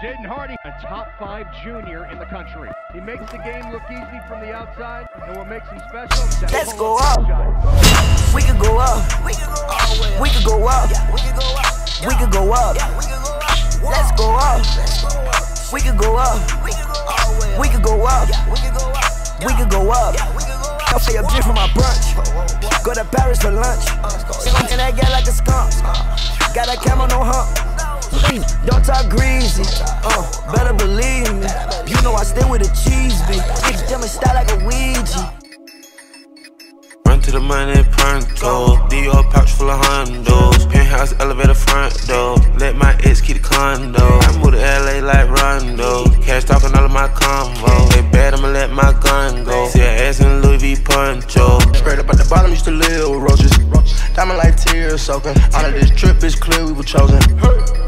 Jaden Hardy, a top 5 junior in the country. He makes the game look easy from the outside, and what makes him special is that let's go up. We could go up. We could go up. We could go up. We could go up. Let's go up. We could go up. We could go up. We could go up. I'll pay a drink for my brunch. Go to Paris for lunch. And that guy like a skunk. Got a camel, no hump. Don't talk greasy. Better believe me. You know I stay with a cheese beat. Niggas tell me style like a Ouija. Run to the money pronto. Dior pouch full of hundos. Penthouse elevator front door. Let my ex keep the condo. I moved to LA like Rondo. Cash talking all of my combo. They bad, I'ma let my gun go. See her ass in Louis V poncho. Straight up at the bottom, used to live with roaches. Diamond like tears soaking. All of this drip is clear, we were chosen.